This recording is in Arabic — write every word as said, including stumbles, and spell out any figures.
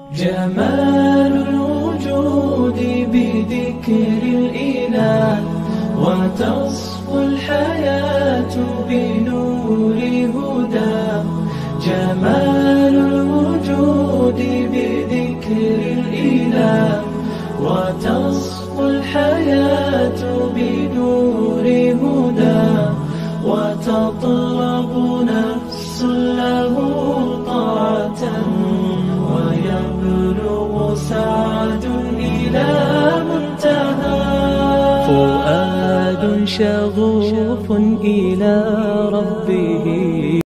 جمال الوجود بذكر الإله، وتصفو الحياة بنور هداه. جمال الوجود بذكر الإله، وتصفو الحياة بنور هداه. وتطلب نفس له طاعة، ويبلغ سعد إلى منتهى. فؤاد شغوف إلى ربه